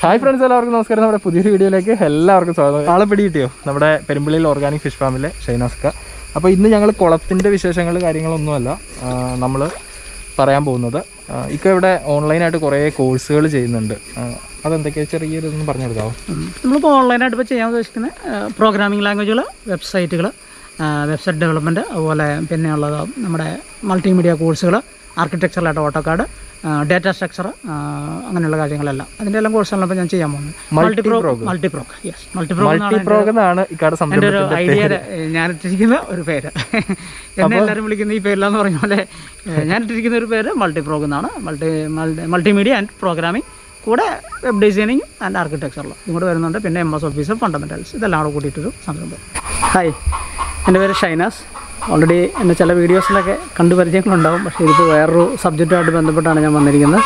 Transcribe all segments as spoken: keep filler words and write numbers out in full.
Hi friends, എല്ലാവർക്കും നമസ്കാരം. നമ്മുടെ പുതിയൊരു വീഡിയോയിലേക്ക് എല്ലാവർക്കും സ്വാഗതം. ആളെ പിടി കിട്ടിയോ? നമ്മുടെ പെരുമ്പള്ളിയിൽ ഓർഗാനിക് ഫിഷ് ഫാമിലെ ഷൈനാസ്ക. അപ്പോൾ ഇന്ന് ഞങ്ങൾ കുളത്തിൻ്റെ വിശേഷങ്ങൾ കാര്യങ്ങളൊന്നുമല്ല നമ്മൾ പറയാൻ പോകുന്നത്. ഇപ്പോൾ ഇവിടെ ഓൺലൈനായിട്ട് കുറേ കോഴ്സുകൾ ചെയ്യുന്നുണ്ട്. അതെന്തൊക്കെയാണ് ചെറിയൊരിതൊന്നും പറഞ്ഞു കൊടുക്കാമോ? നമ്മളിപ്പോൾ ഓൺലൈനായിട്ട് ഇപ്പോൾ ചെയ്യാൻ ഉദ്ദേശിക്കുന്ന പ്രോഗ്രാമിംഗ് ലാംഗ്വേജുകൾ, വെബ്സൈറ്റുകൾ, വെബ്സൈറ്റ് ഡെവലപ്മെൻറ്റ്, അതുപോലെ പിന്നെയുള്ളത് നമ്മുടെ മൾട്ടിമീഡിയ കോഴ്സുകൾ, ആർക്കിടെക്ചറിലായിട്ട് ഓട്ടോകാഡ്, ഡേറ്റ സ്ട്രക്ചർ, അങ്ങനെയുള്ള കാര്യങ്ങളെല്ലാം അതിൻ്റെ എല്ലാം കോഴ്സുകളാണ് ഇപ്പോൾ ഞാൻ ചെയ്യാൻ പോകുന്നത്. മൾട്ടിപ്രോ മൾട്ടിപ്രോഗ് യെസ് മൾട്ടിപ്രോഗ് എന്നാണ് എൻ്റെ ഒരു ഐഡിയ. ഞാൻ ഇട്ടിരിക്കുന്ന ഒരു പേര്, എന്നെ എല്ലാവരും വിളിക്കുന്ന ഈ പേരിലാന്ന് പറഞ്ഞ പോലെ ഞാൻ ഇട്ടിരിക്കുന്ന ഒരു പേര് മൾട്ടിപ്രോഗ് എന്നാണ്. മൾട്ടി മൾട്ടിമീഡിയ ആൻഡ് പ്രോഗ്രാമിംഗ്, കൂടെ വെബ് ഡിസൈനിങ് ആൻഡ് ആർക്കിടെക്ചറിലും ഇതും കൂടെ വരുന്നുണ്ട്. പിന്നെ എം എസ് ഓഫീസ്, ഫണ്ടമെൻറ്റൽസ്, ഇതെല്ലാം കൂടെ കൂട്ടിയിട്ടൊരു സംരംഭം. ഹായ്, എൻ്റെ പേര് ഷൈനാസ്. ഓൾറെഡി എൻ്റെ ചില വീഡിയോസിലൊക്കെ കണ്ടു പരിചയങ്ങളുണ്ടാകും. പക്ഷേ ഇതിപ്പോൾ വേറൊരു സബ്ജക്റ്റുമായിട്ട് ബന്ധപ്പെട്ടാണ് ഞാൻ വന്നിരിക്കുന്നത്.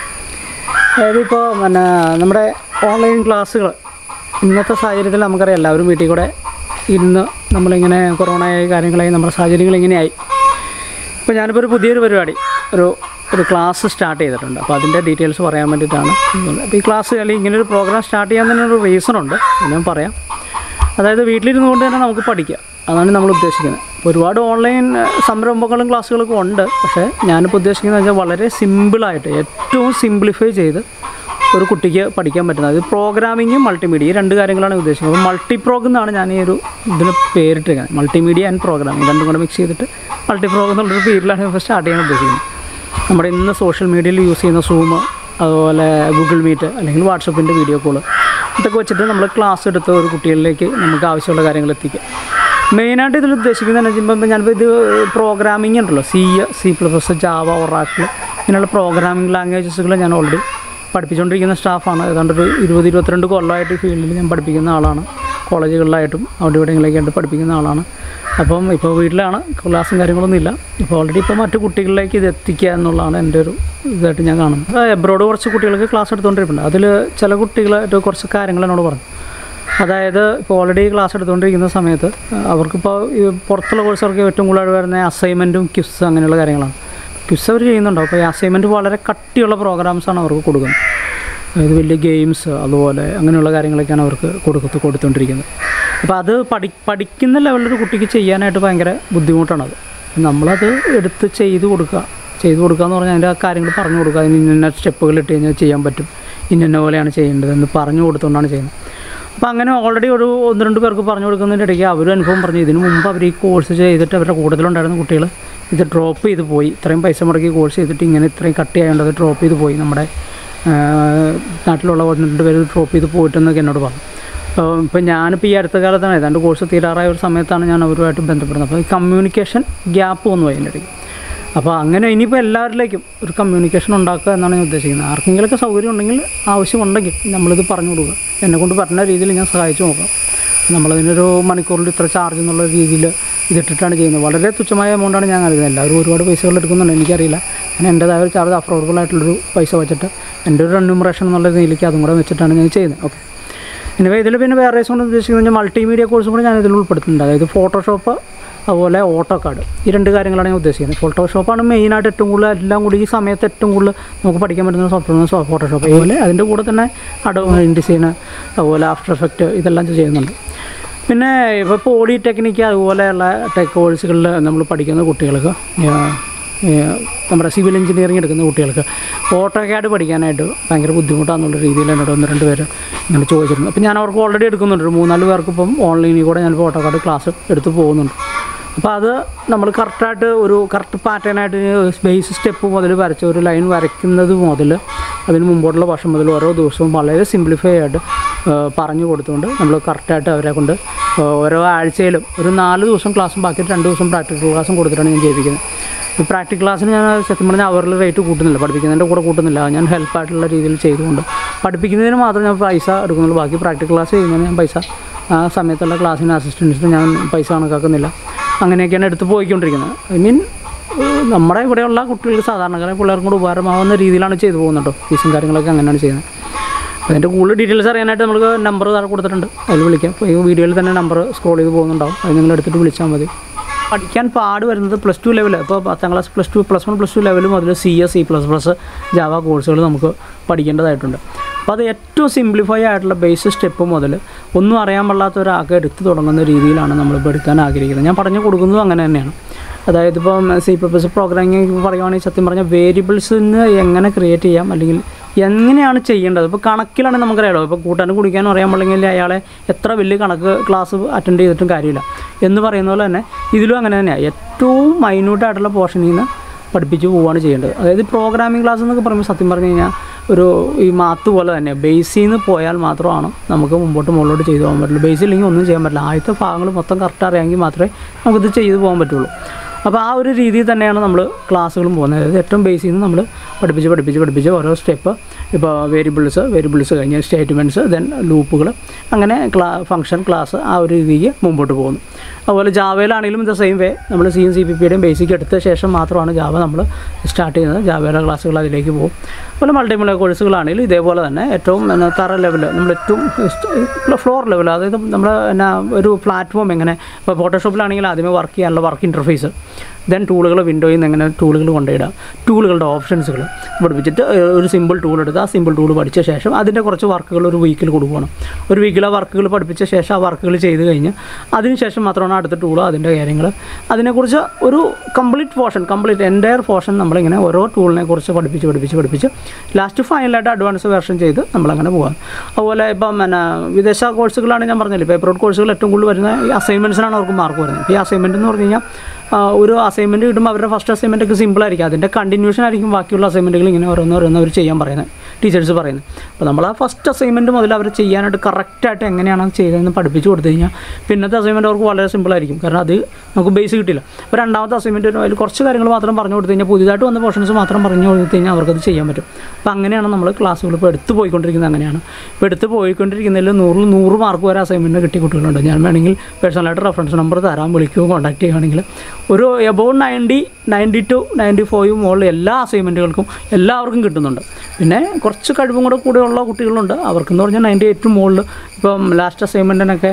അതായത് ഇപ്പോൾ പിന്നെ നമ്മുടെ ഓൺലൈൻ ക്ലാസ്സുകൾ ഇന്നത്തെ സാഹചര്യത്തിൽ നമുക്കറിയാം, എല്ലാവരും വീട്ടിൽ കൂടെ ഇരുന്ന് നമ്മളിങ്ങനെ കൊറോണയായി കാര്യങ്ങളായി നമ്മുടെ സാഹചര്യങ്ങൾ ഇങ്ങനെയായി. ഇപ്പോൾ ഞാനിപ്പോൾ ഒരു പുതിയൊരു പരിപാടി ഒരു ഒരു ക്ലാസ് സ്റ്റാർട്ട് ചെയ്തിട്ടുണ്ട്. അപ്പോൾ അതിൻ്റെ ഡീറ്റെയിൽസ് പറയാൻ വേണ്ടിയിട്ടാണ്. അപ്പോൾ ഈ ക്ലാസ് അല്ലെങ്കിൽ ഇങ്ങനൊരു പ്രോഗ്രാം സ്റ്റാർട്ട് ചെയ്യാൻ തന്നെ ഒരു റീസണുണ്ട്, ഞാൻ പറയാം. അതായത് വീട്ടിലിരുന്നുകൊണ്ട് തന്നെ നമുക്ക് പഠിക്കാം, അതാണ് നമ്മൾ ഉദ്ദേശിക്കുന്നത്. ഇപ്പോൾ ഒരുപാട് ഓൺലൈൻ സംരംഭങ്ങളും ക്ലാസ്സുകളൊക്കെ ഉണ്ട്. പക്ഷേ ഞാനിപ്പോൾ ഉദ്ദേശിക്കുന്നത് വെച്ചാൽ വളരെ സിമ്പിളായിട്ട് ഏറ്റവും സിംപ്ലിഫൈ ചെയ്ത് ഒരു കുട്ടിക്ക് പഠിക്കാൻ പറ്റുന്നത്. അത് പ്രോഗ്രാമിങ്ങും മൾട്ടിമീഡിയ രണ്ട് കാര്യങ്ങളാണ് ഉദ്ദേശിക്കുന്നത്. അപ്പോൾ മൾട്ടിപ്രോഗ് എന്നാണ് ഞാൻ ഈ ഒരു ഇതിന് പേരിട്ടിരിക്കുന്നത്. മൾട്ടിമീഡിയ ആൻഡ് പ്രോഗ്രാമിങ് രണ്ടും കൂടെ മിക്സ് ചെയ്തിട്ട് മൾട്ടിപ്രോഗ് എന്നുള്ളൊരു പേരിലാണ് ഇപ്പോൾ സ്റ്റാർട്ട് ചെയ്യാൻ ഉദ്ദേശിക്കുന്നത്. നമ്മുടെ ഇന്ന് സോഷ്യൽ മീഡിയയിൽ യൂസ് ചെയ്യുന്ന സൂം, അതുപോലെ ഗൂഗിൾ മീറ്റ് അല്ലെങ്കിൽ വാട്സപ്പിൻ്റെ വീഡിയോ കോള്, ഇതൊക്കെ വെച്ചിട്ട് നമ്മൾ ക്ലാസ് എടുത്ത് ഒരു കുട്ടികളിലേക്ക് നമുക്ക് ആവശ്യമുള്ള കാര്യങ്ങൾ എത്തിക്കാം. മെയിനായിട്ട് ഇതിൽ ഉദ്ദേശിക്കുന്നതെന്ന് വെച്ചുമ്പോൾ ഞാനിപ്പോൾ ഇത് പ്രോഗ്രാമിംഗ് ഉണ്ടല്ലോ, C C plus plus, Java, Oracle, ഇങ്ങനെയുള്ള പ്രോഗ്രാമിംഗ് ലാംഗ്വേജസുകൾ ഞാൻ ഓൾറെഡി പഠിപ്പിച്ചുകൊണ്ടിരിക്കുന്ന സ്റ്റാഫാണ്. ഏതാണ്ടൊരു ഇരുപത് ഇരുപത്തിരണ്ട് കൊല്ലമായിട്ട് ഈ ഫീൽഡിൽ ഞാൻ പഠിപ്പിക്കുന്ന ആളാണ്. കോളേജുകളിലായിട്ടും അവിടെ ഇവിടെയെങ്കിലേക്കായിട്ട് പഠിപ്പിക്കുന്ന ആളാണ്. അപ്പം ഇപ്പോൾ വീട്ടിലാണ്, ക്ലാസ്സും കാര്യങ്ങളൊന്നും ഇല്ല. ഇപ്പോൾ ഓൾറെഡി ഇപ്പോൾ മറ്റു കുട്ടികളിലേക്ക് ഇത് എത്തിക്കുക എന്നുള്ളതാണ് എൻ്റെ ഒരു ഇതായിട്ട് ഞാൻ കാണുന്നത്. എബ്രോഡ് കുറച്ച് കുട്ടികൾക്ക് ക്ലാസ് എടുത്തുകൊണ്ടിരിക്കുന്നുണ്ട്. അതിൽ ചില കുട്ടികളായിട്ട് കുറച്ച് കാര്യങ്ങൾ എന്നോട് പറഞ്ഞു. അതായത് ഇപ്പോൾ ഓൾറെഡി ക്ലാസ് എടുത്തുകൊണ്ടിരിക്കുന്ന സമയത്ത് അവർക്കിപ്പോൾ ഈ പുറത്തുള്ള കോഴ്സുകൾക്ക് ഏറ്റവും കൂടുതൽ വരുന്ന അസൈൻമെൻറ്റും ക്വിസ് അങ്ങനെയുള്ള കാര്യങ്ങളാണ്. ക്വിസ് അവർ ചെയ്യുന്നുണ്ടോ? അപ്പോൾ ഈ അസൈൻമെൻറ്റ് വളരെ കട്ടിയുള്ള പ്രോഗ്രാംസാണ് അവർക്ക് കൊടുക്കുന്നത്. അതായത് വലിയ ഗെയിംസ് അതുപോലെ അങ്ങനെയുള്ള കാര്യങ്ങളൊക്കെയാണ് അവർക്ക് കൊടുക്കത്ത് കൊടുത്തുകൊണ്ടിരിക്കുന്നത്. അപ്പോൾ അത് പഠി പഠിക്കുന്ന ലെവലിലൊരു കുട്ടിക്ക് ചെയ്യാനായിട്ട് ഭയങ്കര ബുദ്ധിമുട്ടാണത്. നമ്മളത് എടുത്ത് ചെയ്ത് കൊടുക്കുക ചെയ്ത് കൊടുക്കുക എന്ന് പറഞ്ഞാൽ അതിൻ്റെ ആ കാര്യങ്ങൾ പറഞ്ഞു കൊടുക്കുക. അതിന് ഇന്ന സ്റ്റെപ്പുകൾ ഇട്ട് കഴിഞ്ഞാൽ ചെയ്യാൻ പറ്റും, ഇന്ന പോലെയാണ് ചെയ്യേണ്ടതെന്ന് പറഞ്ഞു കൊടുത്തുകൊണ്ടാണ് ചെയ്യുന്നത്. അപ്പോൾ അങ്ങനെ ഓൾറെഡി ഒരു ഒന്ന് രണ്ട് പേർക്ക് പറഞ്ഞു കൊടുക്കുന്നതിൻ്റെ ഇടയ്ക്ക് അവരും അനുഭവം പറഞ്ഞു. ഇതിനു മുമ്പ് അവർ ഈ കോഴ്സ് ചെയ്തിട്ട് അവരുടെ കൂടുതലുണ്ടായിരുന്ന കുട്ടികൾ ഇത് ഡ്രോപ്പ് ചെയ്ത് പോയി. ഇത്രയും പൈസ മുടക്കി കോഴ്സ് ചെയ്തിട്ട് ഇങ്ങനെ ഇത്രയും കട്ട് ചെയ്യാണ്ടത് ഡ്രോപ്പ് ചെയ്ത് പോയി. നമ്മുടെ നാട്ടിലുള്ള ഒന്ന് രണ്ട് പേര് ഡ്രോപ്പ് ചെയ്ത് പോയിട്ടെന്നൊക്കെ എന്നോട് പറഞ്ഞു. അപ്പോൾ ഇപ്പോൾ ഞാനിപ്പോൾ ഈ അടുത്ത കാലത്താണ് ഏതാണ്ട് കോഴ്സ് തീരാറായ ഒരു സമയത്താണ് ഞാൻ അവരുമായിട്ട് ബന്ധപ്പെടുന്നത്. അപ്പോൾ ഈ കമ്മ്യൂണിക്കേഷൻ ഗ്യാപ്പ് വന്നു പോയി അതിൻ്റെ ഇടയ്ക്ക്. അപ്പോൾ അങ്ങനെ ഇനിയിപ്പോൾ എല്ലാവരിലേക്കും ഒരു കമ്മ്യൂണിക്കേഷൻ ഉണ്ടാക്കുക എന്നാണ് ഞാൻ ഉദ്ദേശിക്കുന്നത്. ആർക്കെങ്കിലുമൊക്കെ സൗകര്യം ഉണ്ടെങ്കിൽ, ആവശ്യമുണ്ടെങ്കിൽ നമ്മളിത് പറഞ്ഞു കൊടുക്കുക. എന്നെക്കൊണ്ട് പറഞ്ഞ രീതിയിൽ ഞാൻ സഹായിച്ചു നോക്കാം. നമ്മളതിനൊരു മണിക്കൂറിൽ ഇത്ര ചാർജ് എന്നുള്ള രീതിയിൽ ഇതിട്ടിട്ടാണ് ചെയ്യുന്നത്. വളരെ തുച്ഛമായ എമൗണ്ടാണ് ഞാൻ നൽകുന്നത്. എല്ലാവരും ഒരുപാട് പൈസകൾ എടുക്കുന്നുണ്ട്, എനിക്കറിയില്ല. ഞാൻ എൻ്റേതായ ഒരു ചാർജ് അഫോർഡബിൾ ആയിട്ടുള്ളൊരു പൈസ വെച്ചിട്ട് എൻ്റെ ഒരു റെന്യൂമറേഷൻ എന്നുള്ള രീതിയിലേക്ക് അതും കൂടെ വെച്ചിട്ടാണ് ഞാൻ ചെയ്യുന്നത്. ഓക്കെ, ഇനിവേ ഇതിൽ പിന്നെ വേറെ കൊണ്ട് ഉദ്ദേശിക്കുന്നത് ഞാൻ മൾട്ടിമീഡിയ കോഴ്സും കൂടെ ഞാൻ ഇതിൽ ഉൾപ്പെടുത്തുന്നുണ്ട്. അതായത് ഫോട്ടോഷോപ്പ് അതുപോലെ ഓട്ടോകാഡ്, ഈ രണ്ട് കാര്യങ്ങളാണ് ഞാൻ ഉദ്ദേശിക്കുന്നത്. ഫോട്ടോഷോപ്പാണ് മെയിനായിട്ട് ഏറ്റവും കൂടുതൽ എല്ലാം കൂടി ഈ സമയത്ത് ഏറ്റവും കൂടുതൽ നമുക്ക് പഠിക്കാൻ പറ്റുന്ന സോഫ്റ്റ്വെയർ ഫോട്ടോഷോപ്പ്. അതുപോലെ അതിൻ്റെ കൂടെ തന്നെ അഡോബ് ഡിസൈൻ, അതുപോലെ ആഫ്റ്റർ എഫക്റ്റ്, ഇതെല്ലാം ചെയ്യുന്നുണ്ട്. പിന്നെ ഇപ്പോൾ പോളിടെക്നിക്ക് അതുപോലെയുള്ള ടെക് കോഴ്സുകളിൽ നമ്മൾ പഠിക്കുന്ന കുട്ടികൾക്ക്, നമ്മുടെ സിവിൽ എഞ്ചിനീയറിംഗ് എടുക്കുന്ന കുട്ടികൾക്ക് ഓട്ടോകാഡ് പഠിക്കാനായിട്ട് ഭയങ്കര ബുദ്ധിമുട്ടാണെന്നുള്ള രീതിയിൽ എന്നോട് ഒന്ന് രണ്ട് പേര് ഇങ്ങനെ ചോദിച്ചിരുന്നു. അപ്പോൾ ഞാൻ അവർക്ക് ഓൾറെഡി എടുക്കുന്നുണ്ട്. ഒരു മൂന്നാല് പേർക്ക് ഇപ്പം ഓൺലൈനിൽ കൂടെ ഞാനിപ്പോൾ ഓട്ടോകാഡ് ക്ലാസ് എടുത്ത് പോകുന്നുണ്ട്. അപ്പോൾ അത് നമ്മൾ കറക്റ്റായിട്ട് ഒരു കറക്റ്റ് പാറ്റേണായിട്ട് ബേസ് സ്റ്റെപ്പ് മുതൽ വരച്ച ഒരു ലൈൻ വരയ്ക്കുന്നത് മുതൽ അതിന് മുമ്പോട്ടുള്ള വർഷം മുതൽ ഓരോ ദിവസവും വളരെ സിംപ്ലിഫൈ ആയിട്ട് പറഞ്ഞു കൊടുത്തുകൊണ്ട് നമ്മൾ കറക്റ്റായിട്ട് അവരെ കൊണ്ട് ഓരോ ആഴ്ചയിലും ഒരു നാല് ദിവസം ക്ലാസ്സും ബാക്കി രണ്ട് ദിവസം പ്രാക്ടിക്കൽ ക്ലാസ്സും കൊടുത്തിട്ടാണ് ഞാൻ ചെയ്യിപ്പിക്കുന്നത്. ഈ പ്രാക്ടിക്കൽ ക്ലാസ്സിന് ഞാൻ സത്യം പറഞ്ഞാൽ അവറിൽ റേറ്റ് കൂട്ടുന്നില്ല, പഠിപ്പിക്കുന്നതിൻ്റെ കൂടെ കൂട്ടുന്നില്ല. ഞാൻ ഹെൽപ്പായിട്ടുള്ള രീതിയിൽ ചെയ്തുകൊണ്ട് പഠിപ്പിക്കുന്നതിന് മാത്രം ഞാൻ പൈസ എടുക്കുന്നുള്ളൂ. ബാക്കി പ്രാക്ടിക്കൽ ക്ലാസ് ചെയ്യുന്നതിന് ഞാൻ പൈസ ആ സമയത്തുള്ള ക്ലാസ്സിന് അസിസ്റ്റൻസിന് ഞാൻ പൈസ കണക്കാക്കുന്നില്ല. അങ്ങനെയൊക്കെയാണ് എടുത്ത് പോയിക്കൊണ്ടിരിക്കുന്നത്. ഐ മീൻ നമ്മുടെ ഇവിടെയുള്ള കുട്ടികൾക്ക് സാധാരണക്കാരെ പിള്ളേർക്കും കൂടെ ഉപകാരമാകുന്ന രീതിയിലാണ് ചെയ്തു പോകുന്നുണ്ടോ. ഫീസും കാര്യങ്ങളൊക്കെ അങ്ങനെയാണ് ചെയ്യുന്നത്. അതിൻ്റെ കൂടുതൽ ഡീറ്റെയിൽസ് അറിയാനായിട്ട് നമുക്ക് നമ്പർ താഴെ കൊടുത്തിട്ടുണ്ട്, അതിൽ വിളിക്കാം. അപ്പോൾ ഈ വീഡിയോയിൽ തന്നെ നമ്പർ സ്ക്രോൾ ചെയ്ത് പോകുന്നുണ്ടാവും, അത് നിങ്ങൾ എടുത്തിട്ട് വിളിച്ചാൽ മതി. പഠിക്കാൻ പാട് വരുന്നത് പ്ലസ് ടു ലെവൽ. ഇപ്പോൾ പത്താം class plus two plus one plus two level മുതൽ C S C plus plus Java കോഴ്സുകൾ നമുക്ക് പഠിക്കേണ്ടതായിട്ടുണ്ട്. അപ്പോൾ അത് ഏറ്റവും സിംപ്ലിഫൈ ആയിട്ടുള്ള ബേസ് സ്റ്റെപ്പ് മുതൽ ഒന്നും അറിയാൻ പാടില്ലാത്ത ഒരാൾക്ക് എടുത്ത് തുടങ്ങുന്ന രീതിയിലാണ് നമ്മളിപ്പോൾ എടുക്കാൻ ആഗ്രഹിക്കുന്നത്. ഞാൻ പറഞ്ഞു കൊടുക്കുന്നതും അങ്ങനെ തന്നെയാണ്. അതായത് ഇപ്പം സി പർപ്പസ് പ്രോഗ്രാമിംഗ് പറയുകയാണെങ്കിൽ സത്യം പറഞ്ഞാൽ വേരിയബിൾസിന് എങ്ങനെ ക്രിയേറ്റ് ചെയ്യാം, അല്ലെങ്കിൽ എങ്ങനെയാണ് ചെയ്യേണ്ടത്. ഇപ്പോൾ കണക്കിലാണെങ്കിൽ നമുക്കറിയാലോ, ഇപ്പോൾ കൂട്ടാനും കുടിക്കാനും അറിയാൻ പാടില്ലെങ്കിൽ അയാളെ എത്ര വലിയ കണക്ക് ക്ലാസ് അറ്റൻഡ് ചെയ്തിട്ടും കാര്യമില്ല എന്ന് പറയുന്ന പോലെ തന്നെ ഇതിലും അങ്ങനെ തന്നെയാണ്. ഏറ്റവും മൈന്യൂട്ടായിട്ടുള്ള പോർഷനിൽ നിന്ന് പഠിപ്പിച്ച് പോവുകയാണ് ചെയ്യേണ്ടത്. അതായത് പ്രോഗ്രാമിംഗ് ക്ലാസ് എന്നൊക്കെ പറയുമ്പോൾ സത്യം പറഞ്ഞു കഴിഞ്ഞാൽ ഒരു ഈ മാത്ത് പോലെ തന്നെ ബേസിൽ നിന്ന് പോയാൽ മാത്രമാണ് നമുക്ക് മുമ്പോട്ട് മുകളിലോട്ട് ചെയ്തു പോകാൻ പറ്റുള്ളൂ. ബേസ് ഇല്ലെങ്കിൽ ഒന്നും ചെയ്യാൻ പറ്റില്ല. ആദ്യത്തെ ഭാഗങ്ങൾ മൊത്തം കറക്റ്റ് അറിയാമെങ്കിൽ മാത്രമേ നമുക്കിത് ചെയ്തു പോകാൻ പറ്റുള്ളൂ. അപ്പോൾ ആ ഒരു രീതിയിൽ തന്നെയാണ് നമ്മൾ ക്ലാസ്സുകളും പോകുന്നത്. അതായത് ഏറ്റവും ബേസിൽ നിന്ന് നമ്മൾ പഠിപ്പിച്ച് പഠിപ്പിച്ച് പഠിപ്പിച്ച് ഓരോ സ്റ്റെപ്പ്, ഇപ്പോൾ വേരിയബിൾസ് വേരിയബിൾസ് കഴിഞ്ഞ് സ്റ്റേറ്റ്മെൻറ്റ്സ്, ദെൻ ലൂപ്പുകൾ, അങ്ങനെ ക്ലാ ഫംഗ്ഷൻ ക്ലാസ് ആ ഒരു രീതിക്ക് മുമ്പോട്ട് പോകുന്നു. അതുപോലെ ജാവയിലാണെങ്കിലും ഇത് സെയിം വേ നമ്മൾ സിയും സി പി പിയുടെയും ബേസിക് എടുത്ത ശേഷം മാത്രമാണ് ജാവ നമ്മൾ സ്റ്റാർട്ട് ചെയ്യുന്നത്. ജാവയുടെ ക്ലാസ്സുകൾ അതിലേക്ക് പോകും. അതുപോലെ മൾട്ടിമീഡിയ കോഴ്സുകളാണെങ്കിലും ഇതേപോലെ തന്നെ ഏറ്റവും തറ ലെവൽ, നമ്മൾ ഏറ്റവും ഫ്ലോർ ലെവൽ, അതായത് നമ്മൾ എന്നാ ഒരു പ്ലാറ്റ്ഫോം എങ്ങനെ, ഇപ്പോൾ ഫോട്ടോഷോപ്പിലാണെങ്കിൽ ആദ്യമേ വർക്ക് ചെയ്യാനുള്ള വർക്ക് ഇൻ്റർഫേസ്, ദെൻ ടൂളുകൾ വിൻഡോയിൽ നിന്ന് എങ്ങനെ ടൂളുകൾ കൊണ്ടുപോയിടുക, ടൂളുകളുടെ ഓപ്ഷൻസുകൾ പഠിപ്പിച്ചിട്ട് ഒരു സിമ്പിൾ ടൂൾ എടുത്ത് ആ സിമ്പിൾ ടൂൾ പഠിച്ച ശേഷം അതിൻ്റെ കുറച്ച് വർക്കുകൾ ഒരു വീക്കിൽ കൊടുക്കണം. ഒരു വീക്കിൽ ആ വർക്കുകൾ പഠിപ്പിച്ച ശേഷം ആ വർക്കുകൾ ചെയ്ത് കഴിഞ്ഞ് അതിന് ശേഷം മാത്രമാണ് അടുത്ത ടൂൾ, അതിൻ്റെ കാര്യങ്ങൾ, അതിനെക്കുറിച്ച് ഒരു complete portion complete entire portion നമ്മളിങ്ങനെ ഓരോ ടൂളിനെ കുറിച്ച് പഠിപ്പിച്ച് പഠിപ്പിച്ച് പഠിപ്പിച്ച് ലാസ്റ്റ് ഫൈനലായിട്ട് അഡ്വാൻസ് വെർഷൻ ചെയ്ത് നമ്മളങ്ങനെ പോകാം. അതുപോലെ ഇപ്പം പിന്നെ വിദേശ കോഴ്സുകളാണ് ഞാൻ പറഞ്ഞില്ല, ഇപ്പോൾ എബ്രോഡ് കോഴ്സുകൾ ഏറ്റവും കൂടുതൽ വരുന്ന ഈ അസൈൻമെൻറ്റ്സിനാണ് അവർക്ക് മാർക്ക് വരുന്നത്. ഈ അസൈൻമെൻറ്റ് എന്ന് പറഞ്ഞു കഴിഞ്ഞാൽ ഒരു അസൈൻമെൻറ്റ് കിട്ടുമ്പോൾ അവരുടെ ഫസ്റ്റ് അസൈൻമെൻറ്റൊക്കെ സിമ്പിളായിരിക്കും, അതിൻ്റെ കണ്ടിന്യൂഷൻ ആയിരിക്കും ബാക്കിയുള്ള അസൈൻമെൻറ്റുകൾ ഇങ്ങനെ ഓരോന്ന് ഓരോന്ന് അവർ ചെയ്യാൻ പറയുന്നത്, ടീച്ചേഴ്സ് പറയുന്നത്. അപ്പോൾ നമ്മൾ ആ ഫസ്റ്റ് അസൈൻമെൻറ്റ് മുതൽ അവർ ചെയ്യാനായിട്ട് കറക്റ്റായിട്ട് എങ്ങനെയാണ് ചെയ്തതെന്ന് പഠിപ്പിച്ച് കൊടുത്തു കഴിഞ്ഞാൽ പിന്നത്തെ അസൈൻമെൻറ്റ് അവർക്ക് വളരെ സിമ്പിളായിരിക്കും. കാരണം അത് നമുക്ക് ബേസ് കിട്ടില്ല. അപ്പോൾ രണ്ടാമത്തെ അസൈൻമെൻറ്റ് അതിൽ കുറച്ച് കാര്യങ്ങൾ മാത്രം പറഞ്ഞു കൊടുത്തു കഴിഞ്ഞാൽ, പുതിയതായിട്ട് വന്ന പോർഷൻസ് മാത്രം പറഞ്ഞു കൊടുത്തു കഴിഞ്ഞാൽ അവർക്കത് ചെയ്യാൻ പറ്റും. അപ്പോൾ അങ്ങനെയാണ് നമ്മൾ ക്ലാസ്സുകൾ ഇപ്പോൾ എടുത്ത് പോയിക്കൊണ്ടിരിക്കുന്നത്. അങ്ങനെയാണ് ഇപ്പോൾ എടുത്ത് പോയിക്കൊണ്ടിരിക്കുന്നതിൽ നൂറിൽ നൂറ് മാർക്ക് വരെ അസൈൻമെൻറ്റ് കിട്ടിയ കുട്ടികളുണ്ട്. ഞാൻ വേണമെങ്കിൽ പേഴ്സണലായിട്ട് റെഫറൻസ് നമ്പർ തരാൻ, വിളിക്കുകയോ കോൺടാക്ട് ചെയ്യുകയാണെങ്കിൽ ഒരു above ninety ninety two ninety five മുകളിൽ എല്ലാ അസൈൻമെൻറ്റുകൾക്കും എല്ലാവർക്കും കിട്ടുന്നുണ്ട്. പിന്നെ കുറച്ച് കഴിവും കൂടെ കൂടെയുള്ള കുട്ടികളുണ്ട്, അവർക്കെന്ന് പറഞ്ഞാൽ നയൻറ്റി എയ്റ്റ് മുകളിൽ ഇപ്പം ലാസ്റ്റ് അസൈൻമെൻറ്റിനൊക്കെ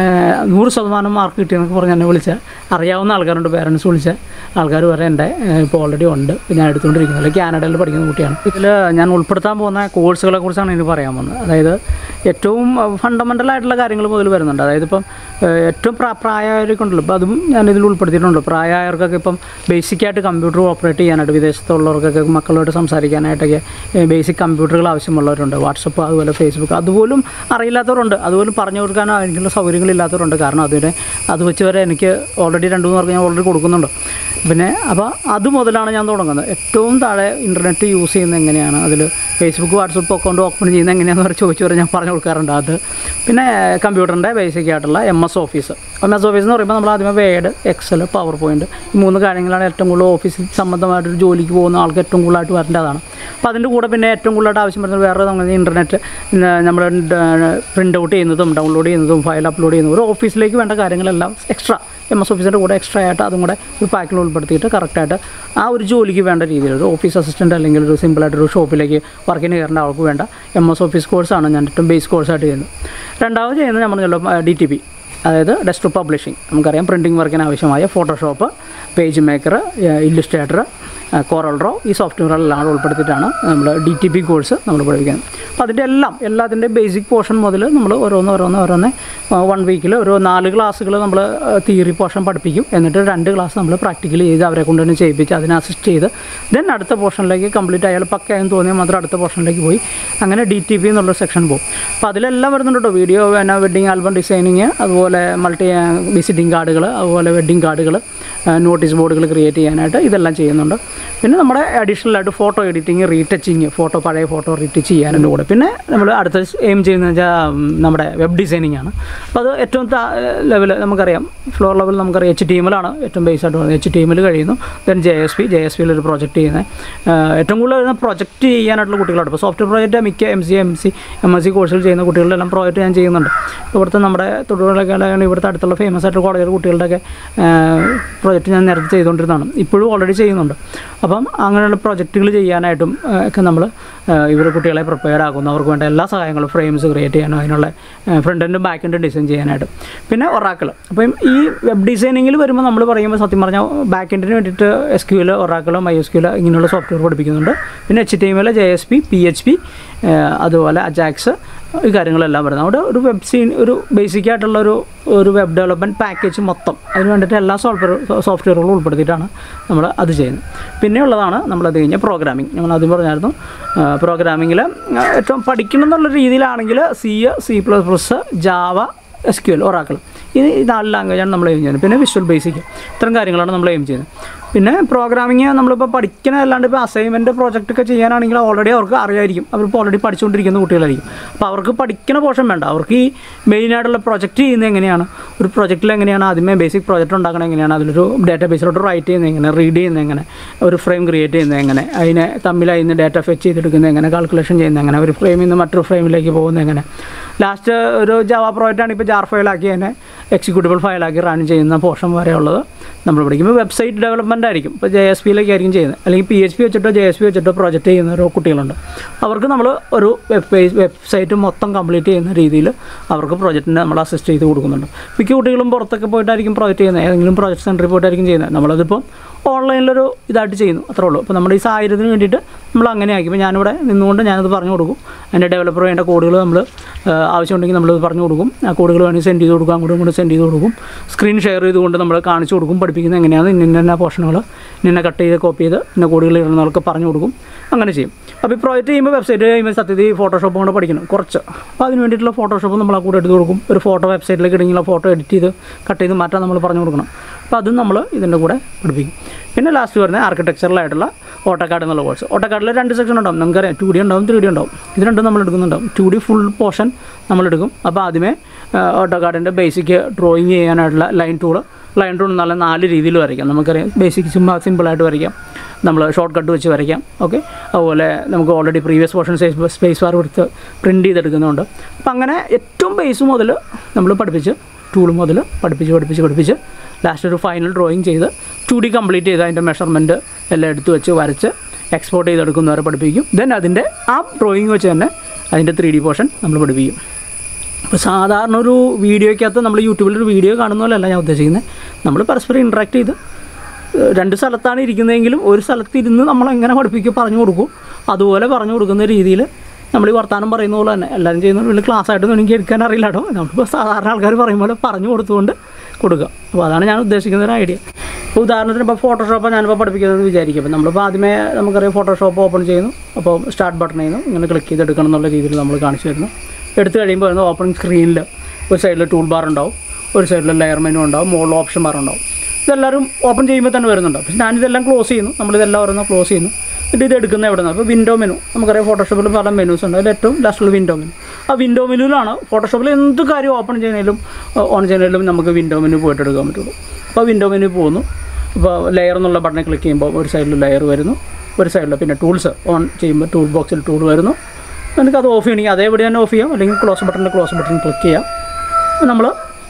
നൂറ് ശതമാനം മാർക്ക് കിട്ടിയെന്നൊക്കെ പറഞ്ഞ് എന്നെ വിളിച്ചാൽ അറിയാവുന്ന ആൾക്കാരുണ്ട്, പേരൻസ് വിളിച്ച ആൾക്കാർ വരെ എൻ്റെ ഇപ്പോൾ ഓൾറെഡി ഉണ്ട്. ഞാൻ എടുത്തുകൊണ്ടിരിക്കുന്നത് അല്ലെങ്കിൽ കാനഡയിൽ പഠിക്കുന്ന കുട്ടിയാണ്. ഇതിൽ ഞാൻ ഉൾപ്പെടുത്താൻ പോകുന്ന കോഴ്സുകളെ കുറിച്ചാണ് ഇനി പറയാൻ പോകുന്നത്. അതായത് ഏറ്റവും ഫണ്ടമെൻ്റലായിട്ടുള്ള കാര്യങ്ങൾ മുതൽ വരുന്നുണ്ട്. അതായത് ഇപ്പം ഏറ്റവും പ്രാ പ്രായമായവർക്കുണ്ടല്ലോ, ഇപ്പോൾ അതും ഞാനിതിൽ ഉൾപ്പെടുത്തിയിട്ടുണ്ടല്ലോ. പ്രായമായവർക്കൊക്കെ ഇപ്പം ബേസിക്കായിട്ട് കമ്പ്യൂട്ടർ ഓപ്പറേറ്റ് ചെയ്യാനായിട്ട്, വിദേശത്തുള്ളവർക്കൊക്കെ മക്കളോട് സംസാരിക്കാനായിട്ടൊക്കെ ബേസിക് കമ്പ്യൂട്ടറുകൾ ആവശ്യമുള്ളവരുണ്ട്. വാട്സപ്പ്, അതുപോലെ ഫേസ്ബുക്ക്, അതുപോലും അറിയില്ലാത്തവരുണ്ട്, അതുപോലും പറഞ്ഞു കൊടുക്കാൻ അതിനുള്ള സൗകര്യങ്ങളില്ലാത്തവരുണ്ട്. കാരണം അതിനെ അത് വെച്ച് വരെ എനിക്ക് ഓൾറെഡി രണ്ട് മൂന്ന് പേർക്ക് ഞാൻ ഓൾറെഡി കൊടുക്കുന്നുണ്ട്. പിന്നെ അപ്പോൾ അത് മുതലാണ് ഞാൻ തുടങ്ങുന്നത്. ഏറ്റവും താഴെ ഇൻ്റർനെറ്റ് യൂസ് ചെയ്യുന്നത് എങ്ങനെയാണ്, അതിൽ ഫേസ്ബുക്ക് വാട്സപ്പ് അക്കൗണ്ട് ഓപ്പൺ ചെയ്യുന്നത് എങ്ങനെയാണെന്ന് വരെ ചോദിച്ചു വരെ ഞാൻ പറഞ്ഞു കൊടുക്കാറുണ്ട്. അത് പിന്നെ കമ്പ്യൂട്ടറിൻ്റെ ബേസിക് ആയിട്ടുള്ള M S office M S office എന്ന് പറയുമ്പോൾ നമ്മൾ ആദ്യമേ വേഡ്, എക്സൽ, പവർ പോയിൻറ്റ്, ഈ മൂന്ന് കാര്യങ്ങളാണ് ഏറ്റവും കൂടുതൽ ഓഫീസിൽ സംബന്ധമായിട്ടൊരു ജോലിക്ക് പോകുന്ന ആൾക്ക് ഏറ്റവും കൂടുതലായിട്ട് വരേണ്ടതാണ്. അപ്പോൾ അതിൻ്റെ കൂടെ പിന്നെ ഏറ്റവും കൂടുതലായിട്ട് ആവശ്യം വരുന്നത് വേറെ നമ്മൾ ഇൻ്റർനെറ്റ് നമ്മൾ പ്രിൻ്റ് ഔട്ട് ചെയ്യുന്നതും ഡൗൺലോഡ് ചെയ്യുന്നതും ഫയൽ അപ്ലോഡ് ചെയ്യുന്നതും ഒരു ഓഫീസിലേക്ക് വേണ്ട കാര്യങ്ങളെല്ലാം എക്സ്ട്രാ എം എസ് ഓഫീസിൻ്റെ കൂടെ എക്സ്ട്രാ ആയിട്ട് അതും കൂടെ ഒരു പാക്കിൽ ഉൾപ്പെടുത്തിയിട്ട് കറക്റ്റായിട്ട് ആ ഒരു ജോലിക്ക് വേണ്ട രീതിയിൽ ഒരു ഓഫീസ് അസിസ്റ്റൻ്റ് അല്ലെങ്കിൽ ഒരു സിമ്പിളായിട്ടൊരു ഷോപ്പിലേക്ക് വർക്കിന് കയറേണ്ട ആൾക്ക് വേണ്ട എം എസ് ഓഫീസ് കോഴ്സാണ് ഞാൻ ഏറ്റവും ബേസ് കോഴ്സായിട്ട് ചെയ്യുന്നത്. രണ്ടാമത് ചെയ്യുന്നത് നമ്മൾ ചിലപ്പോൾ ഡി ടി പി, അതായത് ഡെസ്ക്ടോപ്പ് പബ്ലിഷിംഗ്. നമുക്കറിയാം പ്രിൻറ്റിംഗ് വർക്കിന് ആവശ്യമായ Photoshop, page maker, illustrator, Corel Draw, ഈ സോഫ്റ്റ്വെയറുകളെല്ലാം ഉൾപ്പെടുത്തിയിട്ടാണ് നമ്മൾ ഡി ടി പി കോഴ്സ് നമ്മൾ പഠിക്കുന്നത്. അപ്പോൾ അതിൻ്റെ എല്ലാം എല്ലാത്തിൻ്റെ ബേസിക് പോർഷൻ മുതൽ നമ്മൾ ഓരോന്ന് ഓരോന്ന് ഓരോന്ന് വൺ വീക്കിൽ ഒരു നാല് ക്ലാസ്സുകൾ നമ്മൾ തിയറി പോർഷൻ പഠിപ്പിക്കും. എന്നിട്ട് രണ്ട് ക്ലാസ് നമ്മൾ പ്രാക്ടിക്കൽ ചെയ്ത് അവരെ കൊണ്ട് തന്നെ ചെയ്യിപ്പിച്ച് അതിനെ അസിസ്റ്റ് ചെയ്ത് ദെൻ അടുത്ത പോർഷനിലേക്ക് കംപ്ലീറ്റ് ആയാൽ പക്കയായെന്ന് തോന്നിയാൽ മാത്രം അടുത്ത പോർഷനിലേക്ക് പോയി അങ്ങനെ ഡി ടി പി എന്നുള്ള സെക്ഷൻ പോകും. അപ്പോൾ അതിലെല്ലാം വരുന്നുണ്ട് കേട്ടോ. വീഡിയോ പിന്നെ വെഡ്ഡിങ് ആൽബം ഡിസൈനിങ്, അതുപോലെ മൾട്ടി വിസിറ്റിംഗ് കാർഡുകൾ, അതുപോലെ വെഡ്ഡിങ് കാർഡുകൾ, നോട്ടീസ് ബോർഡുകൾ ക്രിയേറ്റ് ചെയ്യാനായിട്ട് ഇതെല്ലാം ചെയ്യുന്നുണ്ട്. പിന്നെ നമ്മുടെ അഡീഷണലായിട്ട് ഫോട്ടോ എഡിറ്റിങ്, റീടച്ചിങ്, ഫോട്ടോ പഴയ ഫോട്ടോ റീടച്ച് ചെയ്യാനും കൂടെ. പിന്നെ നമ്മൾ അടുത്ത എയിം ചെയ്യുന്നത് വെച്ചാൽ നമ്മുടെ വെബ് ഡിസൈനിങ് ആണ്. അപ്പോൾ അത് ഏറ്റവും ലെവൽ നമുക്കറിയാം, ഫ്ലോർ ലെവൽ നമുക്കറിയാം എച്ച് ടി എമ്മിലാണ് ഏറ്റവും ബേസ് ആയിട്ട് വരുന്നത്. എച്ച് ടി എമ്മിൽ കഴിയുന്നു. Then J S P J S പിയിൽ ഒരു പ്രോജക്റ്റ് ചെയ്യുന്നത് ഏറ്റവും കൂടുതൽ വരുന്ന പ്രൊജക്റ്റ് ചെയ്യാനായിട്ടുള്ള കുട്ടികളാണ്. ഇപ്പോൾ സോഫ്റ്റ്വെയർ പ്രോജക്റ്റ് മിക്ക M C M C M S C കോഴ്സുകൾ ചെയ്യുന്ന കുട്ടികളുടെല്ലാം പ്രോജക്റ്റ് ഞാൻ ചെയ്യുന്നുണ്ട്. ഇവിടുത്തെ നമ്മുടെ തൊടുപുഴയൊക്കെ ഇവിടുത്തെ അടുത്തുള്ള ഫേമസ് ആയിട്ടുള്ള കോളേജിലെ കുട്ടികളുടെയൊക്കെ പ്രോജക്റ്റ് ഞാൻ നേരത്തെ ചെയ്തുകൊണ്ടിരുന്നതാണ്, ഇപ്പോഴും ഓൾറെഡി ചെയ്യുന്നുണ്ട്. അപ്പം അങ്ങനെയുള്ള പ്രൊജക്റ്റുകൾ ചെയ്യാനായിട്ടും ഒക്കെ നമ്മൾ ഇവർ കുട്ടികളെ പ്രിപ്പയർ ആക്കുന്നു. അവർക്ക് വേണ്ട എല്ലാ സഹായങ്ങളും ഫ്രെയിംസ് ക്രിയേറ്റ് ചെയ്യാനും അതിനുള്ള ഫ്രണ്ട് എൻഡും ബാക്ക് എൻഡും ഡിസൈൻ ചെയ്യാനായിട്ടും. പിന്നെ ഒറാക്കിൾ. അപ്പം ഈ വെബ് ഡിസൈനിങ്ങിൽ വരുമ്പോൾ നമ്മൾ പറയുമ്പോൾ സത്യം പറഞ്ഞാൽ ബാക്ക് എൻഡിന് വേണ്ടിയിട്ട് S Q L, Oracle, My S Q L ഇങ്ങനെയുള്ള സോഫ്റ്റ്വെയർ പഠിപ്പിക്കുന്നുണ്ട്. പിന്നെ H T M L, J S P, P H P, അതുപോലെ അജാക്സ് ഈ കാര്യങ്ങളെല്ലാം വരുന്നത്. അവിടെ ഒരു വെബ് സീൻ ഒരു ബേസിക് ആയിട്ടുള്ളൊരു ഒരു വെബ് ഡെവലപ്മെൻറ്റ് പാക്കേജ് മൊത്തം അതിന് വേണ്ടിയിട്ട് എല്ലാ സോഫ്റ്റ്വെയർ സോഫ്റ്റ്വെയറുകളും ഉൾപ്പെടുത്തിയിട്ടാണ് നമ്മൾ അത് ചെയ്യുന്നത്. പിന്നെയുള്ളതാണ് നമ്മളത് കഴിഞ്ഞാൽ പ്രോഗ്രാമിംഗ്. നമ്മൾ ആദ്യം പറഞ്ഞായിരുന്നു പ്രോഗ്രാമിങ്ങിൽ ഏറ്റവും പഠിക്കണം എന്നുള്ള രീതിയിലാണെങ്കിൽ C, C plus plus, Java, S Q L, Oracle ഈ നാല് ലാംഗ്വേജാണ് നമ്മൾ എയിം ചെയ്യുന്നത്. പിന്നെ വിഷ്വൽ ബേസിക് ഇത്തരം കാര്യങ്ങളാണ് നമ്മൾ എയിം ചെയ്യുന്നത്. പിന്നെ പ്രോഗ്രാമിങ് നമ്മളിപ്പോൾ പഠിക്കണ അല്ലാണ്ട് ഇപ്പോൾ അസൈൻമെൻറ്റ് പ്രോജക്റ്റ് ഒക്കെ ചെയ്യാനാണെങ്കിൽ ഓൾറെഡി അവർക്ക് അറിയായിരിക്കും. അവരിപ്പോൾ ഓൾറെഡി പഠിച്ചുകൊണ്ടിരിക്കുന്ന കുട്ടികളായിരിക്കും. അപ്പോൾ അവർക്ക് പഠിക്കണ പോർഷൻ വേണ്ട. അവർക്ക് ഈ മെയിനായിട്ടുള്ള പ്രൊജക്റ്റ് ചെയ്യുന്നത് എങ്ങനെയാണ്, ഒരു പ്രൊജക്റ്റിൽ എങ്ങനെയാണ് ആദ്യമേ ബേസിക് പ്രോജക്റ്റ് ഉണ്ടാക്കണം എങ്ങനെയാണ്, അതിലൊരു ഡാറ്റാ ബേസിലോട്ട് റൈറ്റ് ചെയ്യുന്നത് എങ്ങനെ, റീഡ് ചെയ്യുന്നത് എങ്ങനെ, ഒരു ഫ്രെയിം ക്രിയേറ്റ് ചെയ്യുന്നത് എങ്ങനെ, അതിനെ തമ്മിൽ അതിന് ഡാറ്റ ഫെച്ച് ചെയ്തെടുക്കുന്നത് എങ്ങനെ, കാൽക്കുലേഷൻ ചെയ്യുന്നത് എങ്ങനെ, ഒരു ഫ്രെയിമിൽ നിന്ന് മറ്റൊരു ഫ്രെയിമിലേക്ക് പോകുന്നത് എങ്ങനെ, ലാസ്റ്റ് ഒരു ജാവ പ്രോജക്റ്റാണ് ഇപ്പോൾ ജാർ ഫയലാക്കി അതിനെ എക്സിക്യൂട്ടബിൾ ഫയലാക്കി റൺ ചെയ്യുന്ന പോർഷൻ വരെയുള്ളത് നമ്മൾ പഠിക്കുമ്പോൾ വെബ്സൈറ്റ് ഡെവലപ്മെൻ്റ് ആയിരിക്കും. ഇപ്പോൾ ജെ എസ് പിയിലേക്ക് ആയിരിക്കും ചെയ്യുന്നത്. അല്ലെങ്കിൽ പി എച്ച് പി വെച്ചിട്ടോ ജെ എസ് പി വെച്ചിട്ടോ പ്രൊജക്റ്റ് ചെയ്യുന്ന ഒരു കുട്ടികളുണ്ട്. അവർക്ക് നമ്മൾ ഒരു വെബ് പേജ് വെബ്സൈറ്റ് മൊത്തം കംപ്ലീറ്റ് ചെയ്യുന്ന രീതിയിൽ അവർക്ക് പ്രൊജക്റ്റിനെ നമ്മൾ അസിസ്റ്റ് ചെയ്ത് കൊടുക്കുന്നുണ്ട്. മിക്ക കുട്ടികളും പുറത്തൊക്കെ പോയിട്ടായിരിക്കും പ്രൊജക്റ്റ് ചെയ്യുന്നത്. ഏതെങ്കിലും പ്രൊജക്ട് സെൻറ്ററിൽ പോയിട്ടായിരിക്കും ചെയ്യുന്നത്. നമ്മളതിപ്പോൾ ഓൺലൈനിലൊരു ഇതായിട്ട് ചെയ്യുന്നു, അത്രേ ഉള്ളൂ. അപ്പോൾ നമ്മുടെ ഈ സാഹചര്യത്തിന് വേണ്ടിയിട്ട് നമ്മൾ അങ്ങനെ ആക്കി. ഇപ്പോൾ ഞാനിവിടെ നിന്നുകൊണ്ട് ഞാനത് പറഞ്ഞു കൊടുക്കും. അതിൻ്റെ ഡെവലപ്പർ വേണ്ട കോഡുകൾ നമ്മൾ ആവശ്യമുണ്ടെങ്കിൽ നമ്മൾ പറഞ്ഞു കൊടുക്കും. ആ കോഡുകൾ വേണമെങ്കിൽ സെൻഡ് ചെയ്ത് കൊടുക്കും, അങ്ങോട്ടും ഇങ്ങോട്ടും സെൻഡ് ചെയ്ത് കൊടുക്കും. സ്ക്രീൻ ഷെയർ ചെയ്തുകൊണ്ട് നമ്മൾ കാണിച്ചു കൊടുക്കും. പഠിപ്പിക്കുന്നത് എങ്ങനെയാണ്, ഇന്ന ഇന്ന പോർഷനുകൾ ഇന്ന കട്ട് ചെയ്ത് കോപ്പി ചെയ്ത് ഇന്ന കോഡുകൾ ഇടുന്നവർക്ക് പറഞ്ഞു കൊടുക്കും. അങ്ങനെ ചെയ്യും. അപ്പോൾ ഈ പ്രോജക്റ്റ് ചെയ്യുമ്പോൾ വെബ്സൈറ്റ് ചെയ്യുമ്പോൾ സത്യത്തിൽ ഫോട്ടോഷോപ്പ് കൊണ്ട് പഠിക്കണം കുറച്ച്. അപ്പോൾ അതിന് വേണ്ടിയിട്ടുള്ള ഫോട്ടോഷോപ്പ് നമ്മൾ ആ കൂടെ എടുത്ത് കൊടുക്കും. ഒരു ഫോട്ടോ വെബ്സൈറ്റിലേക്ക് ഇടുന്ന ഫോട്ടോ എഡിറ്റ് ചെയ്ത് കട്ട് ചെയ്ത് മാറ്റാൻ നമ്മൾ പറഞ്ഞു കൊടുക്കണം. അപ്പോൾ അതും നമ്മൾ ഇതിൻ്റെ കൂടെ പഠിപ്പിക്കും. പിന്നെ ലാസ്റ്റ് വരുന്നത് ആർക്കിടെക്ചറലായിട്ടുള്ള ഓട്ടോകാഡ് എന്നുള്ള കോഴ്സ്. ഓട്ടോകാഡിൽ രണ്ട് സെക്ഷൻ ഉണ്ടാവും. നമുക്കറിയാം ടു ഡി ഉണ്ടാവും, ത്രീ ഡി ഉണ്ടാവും. ഇത് രണ്ടും നമ്മൾ എടുക്കുന്നുണ്ടാവും. ടു ഡി ഫുൾ പോർഷൻ നമ്മളെടുക്കും. അപ്പോൾ ആദ്യമേ ഓട്ടോകാഡിൻ്റെ ബേസിക് ഡ്രോയിങ് ചെയ്യാനായിട്ടുള്ള ലൈൻ ടൂള് ലൈൻ ടൂൾ നല്ല നാല് രീതിയിൽ വരയ്ക്കാം. നമുക്കറിയാം ബേസിക് ചുമ്മാ സിമ്പിളായിട്ട് വരയ്ക്കാം, നമ്മൾ ഷോർട്ട് കട്ട് വെച്ച് വരയ്ക്കാം. ഓക്കെ, അതുപോലെ നമുക്ക് already previous portion size space bar എടുത്ത് പ്രിൻറ്റ് ചെയ്തെടുക്കുന്നുണ്ട്. അപ്പോൾ അങ്ങനെ ഏറ്റവും ബേസ് മുതൽ നമ്മൾ പഠിപ്പിച്ച് ടൂൾ മുതൽ പഠിപ്പിച്ച് പഠിപ്പിച്ച് പഠിപ്പിച്ച് ലാസ്റ്റ് ഒരു ഫൈനൽ ഡ്രോയിങ് ചെയ്ത് ടു ഡി കംപ്ലീറ്റ് ചെയ്ത് അതിൻ്റെ മെഷർമെൻറ്റ് എല്ലാം എടുത്ത് വെച്ച് വരച്ച് എക്സ്പോർട്ട് ചെയ്തെടുക്കുന്നവരെ പഠിപ്പിക്കും. ദെൻ അതിൻ്റെ ആ ഡ്രോയിങ് വെച്ച് തന്നെ അതിൻ്റെ ത്രീ ഡി പോർഷൻ നമ്മൾ പഠിപ്പിക്കും. അപ്പോൾ സാധാരണ ഒരു വീഡിയോയ്ക്കകത്ത് നമ്മൾ യൂട്യൂബിലൊരു വീഡിയോ കാണുന്ന പോലെയല്ല ഞാൻ ഉദ്ദേശിക്കുന്നത്. നമ്മൾ പരസ്പരം ഇൻട്രാക്ട് ചെയ്ത് രണ്ട് സ്ഥലത്താണ് ഇരിക്കുന്നതെങ്കിലും ഒരു സ്ഥലത്തിരുന്ന് നമ്മളെങ്ങനെ പഠിപ്പിക്കുക പറഞ്ഞു കൊടുക്കും. അതുപോലെ പറഞ്ഞു കൊടുക്കുന്ന രീതിയിൽ നമ്മൾ ഈ വർത്താനം പറയുന്ന പോലെ തന്നെ എല്ലാവരും ചെയ്യുന്ന വലിയ ക്ലാസ് ആയിട്ടൊന്നും എനിക്ക് എടുക്കാൻ അറിയില്ല കേട്ടോ. നമ്മളിപ്പോൾ സാധാരണ ആൾക്കാർ പറയുമ്പോൾ പറഞ്ഞു കൊടുത്തുകൊണ്ട് കൊടുക്കുക. അപ്പോൾ അതാണ് ഞാൻ ഉദ്ദേശിക്കുന്ന ഒരു ഐഡിയ. ഇപ്പോൾ ഉദാഹരണത്തിന് ഇപ്പോൾ ഫോട്ടോഷോപ്പ് ഞാനിപ്പോൾ പഠിപ്പിക്കുന്നത് വിചാരിക്കും. അപ്പോൾ നമ്മളിപ്പോൾ ആദ്യമേ നമുക്കറിയാം ഫോട്ടോഷോപ്പ് ഓപ്പൺ ചെയ്യുന്നു. അപ്പോൾ സ്റ്റാർട്ട് ബട്ടൺ ചെയ്യുന്നു, ഇങ്ങനെ ക്ലിക്ക് ചെയ്തെടുക്കണം എന്നുള്ള രീതിയിൽ നമ്മൾ കാണിച്ചു തരുന്നു. എടുത്തു കഴിയുമ്പോൾ വരുന്ന ഓപ്പണിംഗ് സ്ക്രീനിൽ ഒരു സൈഡിൽ ടൂൾ ബാർ ഉണ്ടാവും, ഒരു സൈഡിൽ ലെയർ മെനു ഉണ്ടാവും, മുകളിൽ ഓപ്ഷൻ ബാർ ഉണ്ടാവും. ഇതെല്ലാവരും ഓപ്പൺ ചെയ്യുമ്പോൾ തന്നെ വരുന്നുണ്ട്. പക്ഷേ ഞാനിതെല്ലാം ക്ലോസ് ചെയ്യുന്നു. നമ്മളിതെല്ലാം ഓരോന്ന് ക്ലോസ് ചെയ്യുന്നു. എന്നിട്ട് ഇത് എടുക്കുന്ന എവിടെ നിന്ന്? അപ്പോൾ വിൻഡോ മെനു നമുക്കറിയാം ഫോട്ടോഷോപ്പിൽ പല മെനൂസ് ഉണ്ട്. അതിൽ ഏറ്റവും ലാസ്റ്റുള്ള വിൻഡോ മെനു. ആ വിൻഡോ മെനുവിലാണ് ഫോട്ടോഷോപ്പിൽ എന്ത് കാര്യം ഓപ്പൺ ചെയ്യുന്നതിലും ഓൺ ചെയ്യുന്നതിലും നമുക്ക് വിൻഡോ മെനു പോയിട്ട് എടുക്കാൻ പറ്റുള്ളൂ. അപ്പോൾ വിൻഡോ മെനു പോകുന്നു. ഇപ്പോൾ ലെയർ എന്നുള്ള ബട്ടണിൽ ക്ലിക്ക് ചെയ്യുമ്പോൾ ഒരു സൈഡിൽ ലെയർ വരുന്നു, ഒരു സൈഡിൽ പിന്നെ ടൂൾസ് ഓൺ ചെയ്യുമ്പോൾ ടൂൾ ബോക്സിൽ ടൂൾ വരുന്നു. എനിക്ക് അത് ഓഫ് ചെയ്യണമെങ്കിൽ അതേപടി തന്നെ ഓഫ് ചെയ്യാം, അല്ലെങ്കിൽ ക്ലോസ് ബട്ടണിൽ ക്ലോസ് ബട്ടൺ ക്ലിക്ക് ചെയ്യാം. നമ്മൾ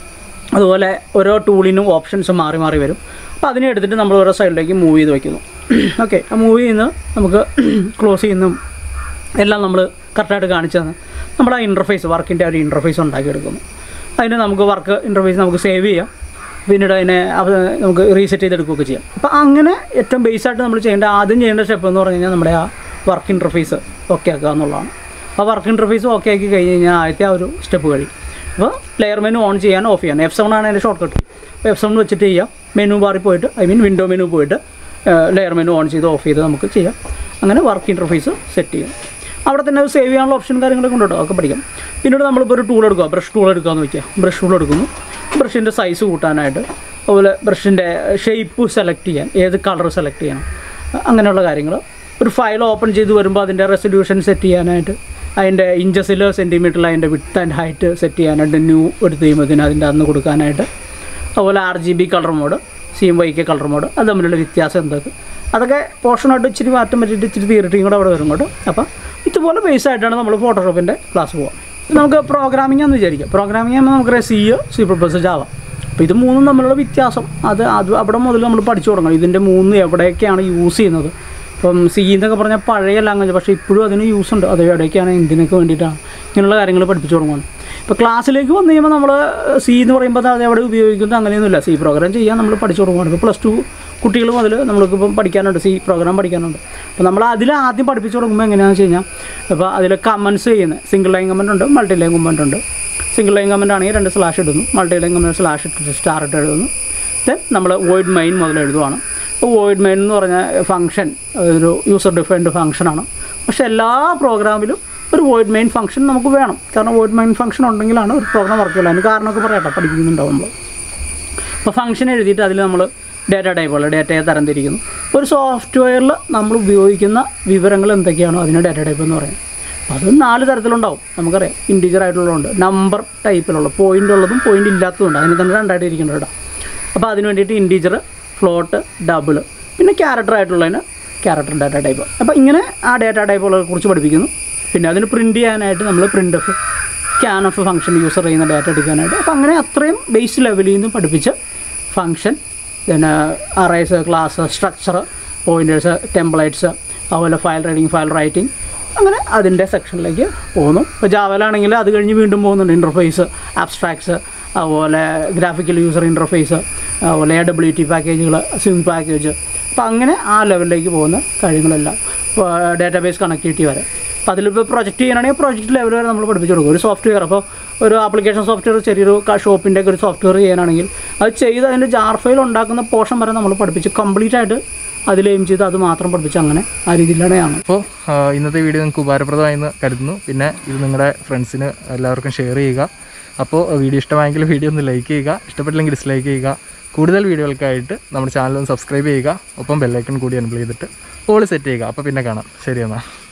അതുപോലെ ഓരോ ടൂളിനും ഓപ്ഷൻസ് മാറി മാറി വരും. അപ്പോൾ അതിനെ എടുത്തിട്ട് നമ്മൾ ഓരോ സൈഡിലേക്ക് മൂവ് ചെയ്ത് വയ്ക്കുന്നു. ഓക്കെ, ആ മൂവ് ചെയ്യുന്ന നമുക്ക് ക്ലോസ് ചെയ്യുന്നതും എല്ലാം നമ്മൾ കറക്റ്റായിട്ട് കാണിച്ചു തന്നെ നമ്മൾ ആ ഇൻ്റർഫേസ് വർക്കിൻ്റെ ഒരു ഇൻ്റർഫേസ് ഉണ്ടാക്കിയെടുക്കുന്നു. അതിന് നമുക്ക് വർക്ക് ഇൻ്റർഫേസ് നമുക്ക് സേവ് ചെയ്യാം, പിന്നീട് അതിനെ നമുക്ക് റീസെറ്റ് ചെയ്തെടുക്കുകയൊക്കെ ചെയ്യാം. അപ്പോൾ അങ്ങനെ ഏറ്റവും ബേസായിട്ട് നമ്മൾ ചെയ്യേണ്ട ആദ്യം ചെയ്യേണ്ട സ്റ്റെപ്പ് എന്ന് പറഞ്ഞു കഴിഞ്ഞാൽ നമ്മുടെ ആ വർക്ക് ഇൻ്റർഫേസ് ഓക്കെ ആക്കുക എന്നുള്ളതാണ്. ആ വർക്ക് ഇൻ്റർഫേസ് ഓക്കെ ആക്കി കഴിഞ്ഞ് കഴിഞ്ഞാൽ ആദ്യത്തെ ആ ഒരു സ്റ്റെപ്പ് കഴിയും. അപ്പോൾ ലെയർ മെനു ഓൺ ചെയ്യാൻ ഓഫ് ചെയ്യാൻ എഫ് സെവൻ ആണ് അതിൻ്റെ ഷോർട്ട് കട്ട്. അപ്പോൾ എഫ് സെവൻ വെച്ചിട്ട് ചെയ്യാം. മെനു ബാറിൽ പോയിട്ട് ഐ മീൻ വിൻഡോ മെനു പോയിട്ട് ലെയർ മെനു ഓൺ ചെയ്ത് ഓഫ് ചെയ്ത് നമുക്ക് ചെയ്യാം. അങ്ങനെ വർക്ക് ഇൻ്റർഫേസ് സെറ്റ് ചെയ്യാം. അവിടെ തന്നെ സേവ് ചെയ്യാനുള്ള ഓപ്ഷൻ കാര്യങ്ങളൊക്കെ കൊണ്ടുണ്ടോ ഒക്കെ പഠിക്കാം. പിന്നീട് നമ്മളിപ്പോൾ ഒരു ടൂൾ എടുക്കുക, ബ്രഷ് ടൂൾ എടുക്കാമെന്ന് വയ്ക്കുക. ബ്രഷ് ടൂൾ എടുക്കുന്നു, ബ്രഷിൻ്റെ സൈസ് കൂട്ടാനായിട്ട്, അതുപോലെ ബ്രഷിൻ്റെ ഷേപ്പ് സെലക്ട് ചെയ്യാൻ, ഏത് കളർ സെലക്ട് ചെയ്യണം, അങ്ങനെയുള്ള കാര്യങ്ങൾ. ഒരു ഫയൽ ഓപ്പൺ ചെയ്ത് വരുമ്പോൾ അതിൻ്റെ റെസൊല്യൂഷൻ സെറ്റ് ചെയ്യാനായിട്ട്, അതിൻ്റെ ഇഞ്ചസിൽ സെൻറ്റിമീറ്ററിൽ അതിൻ്റെ വിഡ്ത്ത് ആൻഡ് ഹൈറ്റ് സെറ്റ് ചെയ്യാനായിട്ട്, ന്യൂ എടുത്ത് കഴിയുമ്പോഴത്തേന് അതിൻ്റെ അന്ന് കൊടുക്കാനായിട്ട്, അതുപോലെ R G B colour mode, C M Y K colour mode, അത് തമ്മിലുള്ള വ്യത്യാസം എന്തൊക്കെ, അതൊക്കെ പോർഷനായിട്ട് ഇച്ചിരി മാറ്റം പറ്റിയിട്ട് ഇച്ചിരി തിയറിറ്റിയും കൂടെ അവിടെ വരും കേട്ടോ. അപ്പോൾ ഇതുപോലെ ബേസായിട്ടാണ് നമ്മൾ ഫോട്ടോഷോപ്പിൻ്റെ ക്ലാസ് പോകാം. നമുക്ക് പ്രോഗ്രാമിംഗ് എന്ന് വിചാരിക്കാം. പ്രോഗ്രാമിംഗ് ആകുമ്പോൾ നമുക്കറിയാം C, C plus plus, Java. അപ്പോൾ ഇത് മൂന്നും തമ്മിലുള്ള വ്യത്യാസം അത് അത് അവിടെ മുതൽ നമ്മൾ പഠിച്ചു തുടങ്ങണം. ഇതിൻ്റെ മൂന്ന് എവിടെയൊക്കെയാണ് യൂസ് ചെയ്യുന്നത്. ഇപ്പം സി എന്നൊക്കെ പറഞ്ഞാൽ പഴയ ലാംഗ്വേജ്, പക്ഷേ ഇപ്പോഴും അതിന് യൂസ് ഉണ്ട്. അത് എവിടെയൊക്കെയാണ്, എന്തിനൊക്കെ വേണ്ടിയിട്ടാണ്, ഇങ്ങനെയുള്ള കാര്യങ്ങൾ പഠിപ്പിച്ചു തുടങ്ങുന്നത്. ഇപ്പോൾ ക്ലാസ്സിലേക്ക് വന്നു കഴിയുമ്പോൾ നമ്മൾ സി എന്ന് പറയുമ്പോൾ അത് എവിടെ ഉപയോഗിക്കുന്നത് അങ്ങനെയൊന്നുമില്ല. സി പ്രോഗ്രാം ചെയ്യാൻ നമ്മൾ പഠിച്ചു തുടങ്ങുകയാണ്. ഇപ്പോൾ പ്ലസ് ടു കുട്ടികൾ മുതൽ നമ്മൾക്കിപ്പം പഠിക്കാനുണ്ട്, സി പ്രോഗ്രാം പഠിക്കാനുണ്ട്. അപ്പോൾ നമ്മൾ അതിൽ ആദ്യം പഠിപ്പിച്ചു തുടങ്ങുമ്പോൾ എങ്ങനെയാണെന്ന് വെച്ച് കഴിഞ്ഞാൽ, ഇപ്പോൾ അതിൽ കമൻറ്റ്സ് ചെയ്യുന്നത് സിംഗിൾ ലൈൻ കമൻറ്റ് ഉണ്ട്, മൾട്ടി ലൈൻ കമൻറ്റ് ഉണ്ട്. സിംഗിൾ ലൈൻ കമൻറ്റ് ആണെങ്കിൽ രണ്ട് സ്ലാഷ് ഇടുന്നു, മൾട്ടി ലൈൻ കമൻറ്റ് സ്ലാഷ് ഇട്ടിട്ട് സ്റ്റാർ ഇട്ട് എഴുതുന്നു. ദെൻ നമ്മൾ വോയിഡ് മെയിൻ മുതൽ എഴുതുവാണ്. ഇപ്പോൾ വോയിഡ് മെയിൻ എന്ന് പറഞ്ഞ ഫംഗ്ഷൻ ഒരു യൂസർ ഡിഫൈൻഡ് ഫംഗ്ഷനാണ്. പക്ഷേ എല്ലാ പ്രോഗ്രാമിലും ഒരു വോയിഡ് മെയിൻ ഫംഗ്ഷൻ നമുക്ക് വേണം. കാരണം വോയിഡ് മെയിൻ ഫംഗ്ഷൻ ഉണ്ടെങ്കിലാണ് ഒരു പ്രോഗ്രാം വർക്ക് ചെയ്യുള്ളൂ. അതിന് കാരണമൊക്കെ പറയട്ടെ, പഠിക്കുന്നുണ്ടാവും നമ്മൾ. അപ്പോൾ ഫംഗ്ഷൻ എഴുതിയിട്ട് അതിൽ നമ്മൾ ഡാറ്റ ടൈപ്പുകൾ, ഡാറ്റയെ തരംതിരിക്കുന്നു. ഒരു സോഫ്റ്റ്വെയറിൽ നമ്മൾ ഉപയോഗിക്കുന്ന വിവരങ്ങൾ എന്തൊക്കെയാണോ അതിന് ഡാറ്റ ടൈപ്പ് എന്ന് പറയുന്നത്. അത് നാല് തരത്തിലുണ്ടാവും. നമുക്കറിയാം, ഇൻറ്റീജർ ആയിട്ടുള്ളതുണ്ട്, നമ്പർ ടൈപ്പിലുള്ള, പോയിൻ്റ് ഉള്ളതും പോയിൻ്റ് ഇല്ലാത്തതുണ്ട്. അതിന് തന്നെ രണ്ടായിട്ട് ഇരിക്കേണ്ടത് കേട്ടോ. അപ്പോൾ അതിന് വേണ്ടിയിട്ട് ഇൻറ്റീജർ, ഫ്ലോട്ട്, ഡബിൾ, പിന്നെ ക്യാരക്ടർ ആയിട്ടുള്ളതിന് ക്യാരക്ടർ ഡാറ്റ ടൈപ്പ്. അപ്പോൾ ഇങ്ങനെ ആ ഡാറ്റ ടൈപ്പുകളെ കുറിച്ച് പഠിപ്പിക്കുന്നു. പിന്നെ അതിന് പ്രിൻറ്റ് ചെയ്യാനായിട്ട് നമ്മൾ print F, scan F function user ചെയ്യുന്ന ഡാറ്റ എടുക്കാനായിട്ട്. അപ്പോൾ അങ്ങനെ അത്രയും ബേസ് ലെവലിൽ നിന്ന് പഠിപ്പിച്ച് ഫംഗ്ഷൻ, പിന്നെ arrays, class, structure, pointers, templates, അതുപോലെ ഫയൽ റീഡിങ്, ഫയൽ റൈറ്റിംഗ്, അങ്ങനെ അതിൻ്റെ സെക്ഷനിലേക്ക് പോകുന്നു. ഇപ്പോൾ ജാവയിലാണെങ്കിൽ അത് കഴിഞ്ഞ് വീണ്ടും പോകുന്നുണ്ട് ഇൻ്റർഫേസ്, ആബ്സ്ട്രാക്ട്സ്, അതുപോലെ ഗ്രാഫിക്കൽ യൂസർ ഇൻ്റർഫേസ്, അതുപോലെ എ ഡബ്ല്യു ടി പാക്കേജുകൾ, സ്വിംഗ് പാക്കേജ്. അപ്പോൾ അങ്ങനെ ആ ലെവലിലേക്ക് പോകുന്ന കാര്യങ്ങളെല്ലാം ഡാറ്റാബേസ് കണക്ടിവിറ്റി വരെ. അപ്പോൾ അതിലിപ്പോൾ പ്രൊജക്റ്റ് ചെയ്യാനാണെങ്കിൽ പ്രൊജക്റ്റ് ലെവൽ വരെ നമ്മൾ പഠിപ്പിച്ചു കൊടുക്കും. ഒരു സോഫ്റ്റ്വെയർ, അപ്പോൾ ഒരു ആപ്ലിക്കേഷൻ സോഫ്റ്റ്വെയർ, ചെറിയൊരു ഷോപ്പിൻ്റെ ഒക്കെ ഒരു സോഫ്റ്റ്വെയർ ചെയ്യാനാണെങ്കിൽ അത് ചെയ്ത് അതിൻ്റെ ജാർ ഫയൽ ഉണ്ടാക്കുന്ന പോർഷൻ വരെ നമ്മൾ പഠിപ്പിച്ച് കംപ്ലീറ്റ് ആയിട്ട് അതിൽ എയിം ചെയ്ത് അത് മാത്രം പഠിപ്പിച്ച് അങ്ങനെ ആ രീതിയിലാണ് ആണ്. അപ്പോൾ ഇന്നത്തെ വീഡിയോ നിങ്ങൾക്ക് ഉപകാരപ്രദമായെന്ന് കരുതുന്നു. പിന്നെ ഇത് നിങ്ങളുടെ ഫ്രണ്ട്സിന് എല്ലാവർക്കും ഷെയർ ചെയ്യുക. അപ്പോൾ വീഡിയോ ഇഷ്ടമായെങ്കിൽ വീഡിയോ ഒന്ന് ലൈക്ക് ചെയ്യുക, ഇഷ്ടപ്പെട്ടില്ലെങ്കിൽ ഡിസ്ലൈക്ക് ചെയ്യുക. കൂടുതൽ വീഡിയോകൾക്കായിട്ട് നമ്മുടെ ചാനൽ ഒന്ന് സബ്സ്ക്രൈബ് ചെയ്യുക. ഒപ്പം ബെല്ലൈക്കൺ കൂടി എനേബിൾ ചെയ്തിട്ട് ഓൾ സെറ്റ് ചെയ്യുക. അപ്പോൾ പിന്നെ കാണാം. ശരി എന്നാൽ.